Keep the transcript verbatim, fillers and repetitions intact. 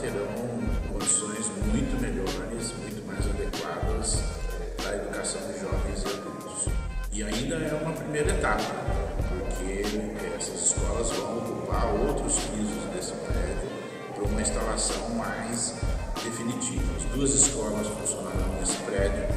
terão condições muito melhores, muito mais adequadas para a educação de jovens e adultos. E ainda é uma primeira etapa, porque essas escolas vão ocupar outros pisos desse prédio para uma instalação mais definitiva. As duas escolas funcionarão nesse prédio